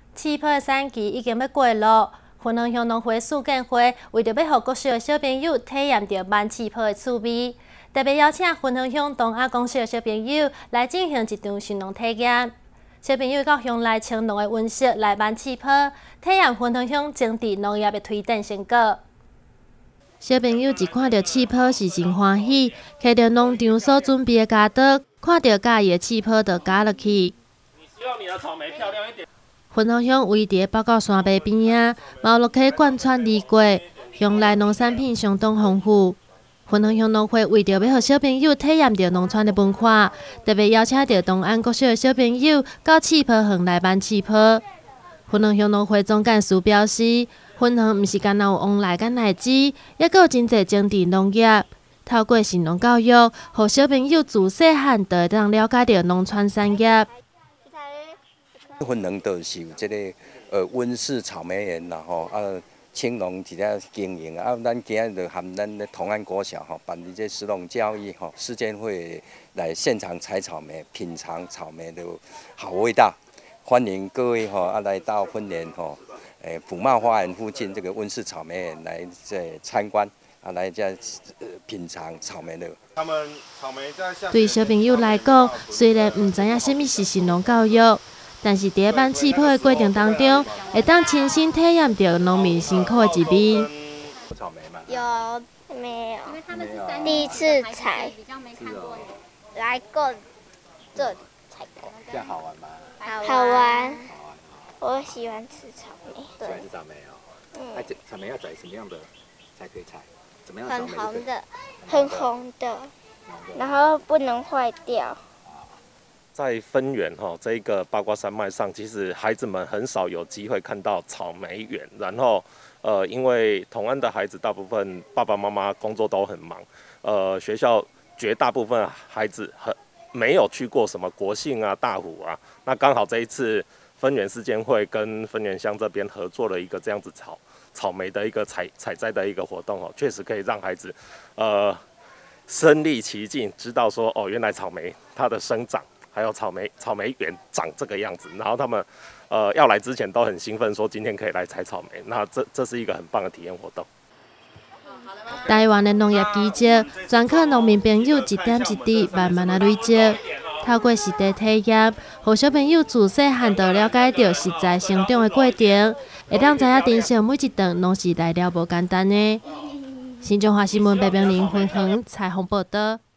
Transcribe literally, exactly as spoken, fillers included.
气泡的产期已经要过咯，云林乡农会树建会为着要让国小的小朋友体验到慢气泡的趣味，特别邀请云林乡东亚公小的小朋友来进行一场驯农体验。小朋友到乡内青农的温室来慢气泡，体验云林乡整地农业的推展成果。小朋友一看到气泡是真欢喜，摕着农场所准备的家刀，看到家己的气泡就加落去。 希望你的草莓漂亮一点。 云林乡位伫北高山脉边仔，毛落溪贯穿而过，乡内农产品相当丰富。云林乡农会为着要让小朋友体验到农村的文化，特别邀请到东安国小的小朋友到气泡园来办气泡。云林乡农会总干事表示，云林毋是干那有往来干来子，也阁有真侪种植农业。透过驯农教育，让小朋友自细汉就会当了解到农村产业。 云林就是有这个呃温室草莓园啦吼，啊青农伫遮经营啊，咱今日就含咱的同安国小吼办理这食农教育吼，事件会来现场采草莓，品尝草莓的好味道。欢迎各位吼啊来到芬园吼，诶普茂花园附近这个温室草莓园来这参观啊，来这呃品尝草莓的。 他们草莓在下。 对小朋友来讲，虽然唔知影什么是驯农教育。但是伫办气泡的过程当中，会当亲身体验到农民辛苦的一面。 有草莓吗？ 有没有？ 因为他们是三第一次采， 比较没看过。 来过这里采过。 这样好玩吗？ 好玩。我喜欢吃草莓。 喜欢吃草莓哦。 嗯。 哎，草莓要采什么样的才可以采？怎么样？ 很红的，很红的，然后不能坏掉。 在芬园哈这一个八卦山脉上，其实孩子们很少有机会看到草莓园。然后，呃，因为同安的孩子大部分爸爸妈妈工作都很忙，呃，学校绝大部分孩子很没有去过什么国姓啊、大湖啊。那刚好这一次芬园世建会跟芬园乡这边合作了一个这样子草草莓的一个采采摘的一个活动哦，确实可以让孩子呃身临其境，知道说哦，原来草莓它的生长。还有草莓草莓园长这个样子，然后他们呃要来之前都很兴奋，说今天可以来采草莓。那这这是一个很棒的体验活动。 台湾的农业基础，全靠农民朋友一点一滴慢慢的累积。透过实地体验，让小朋友自细汉就了解到实在成长的过程，会当知影人生每一段拢是来了无简单的。新中华新闻北平林云恒采访报道。